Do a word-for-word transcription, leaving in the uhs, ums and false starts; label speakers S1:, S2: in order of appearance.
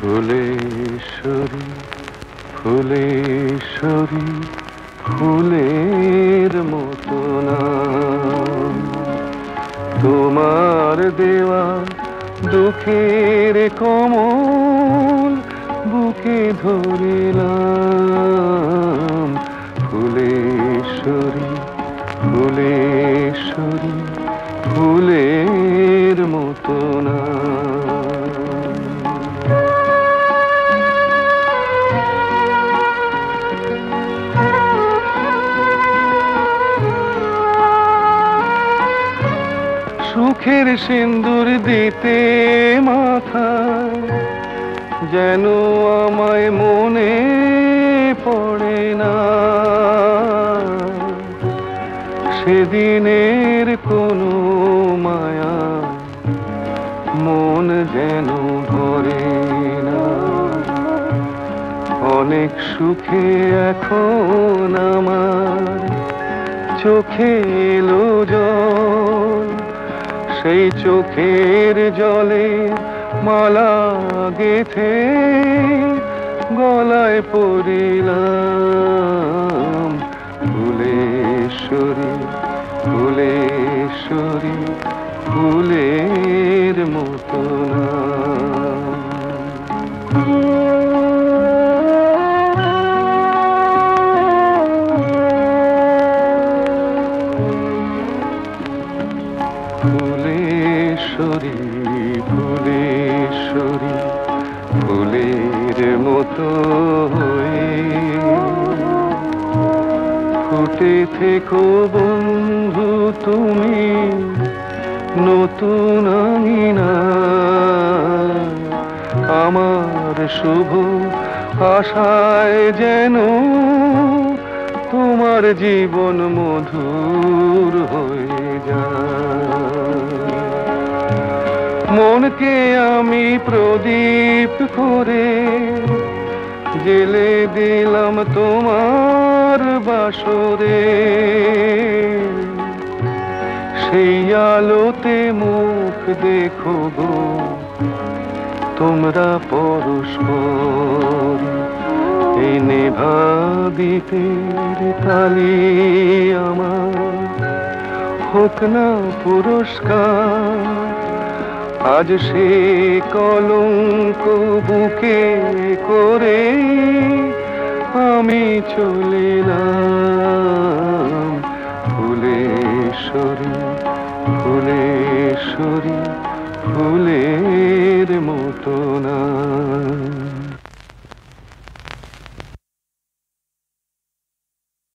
S1: ফুলেশ্বরী ফুলেশ্বরী ফুলের মতো নাম তোমার দেওয়া দুঃখের কমল বুকে ধরিলাম। ফুলেশ্বরী ফুলেশ্বরী ফুলের মতো নাম। সুখের সিন্দুর দিতে মাথায় যেন আমায় মনে পড়ে না, সেদিনের কোনো মায়া মন যেন ভরে না। অনেক সুখে এখন আমার চোখে এলো জল, সেই চোখের জলে মালা গেথে গলায় পরিলাম। ফুলেশ্বরী ফুলেশ্বরী ফুলের মতো নাম। ফুলেশ্বরী ফুলেশ্বরী ফুলের মতো হয়ে ফুটে থেকো বন্ধু তুমি নতুন আঙিনায়। আমার শুভ আশায় যেন তোমার জীবন মধুর হয়ে যায়। মনকে আমি প্রদীপ করে জেলে দিলাম তোমার বাসরে, সেই আলোতে মুখ দেখো গো তোমরা পরস্পর। এই নেভা দ্বীপের কালি আমার হোক না পুরস্কার। আজ সে কলঙ্ক বুকে করে আমি চলিলাম। ফুলেশ্বরী ফুলেশ্বরী ফুলে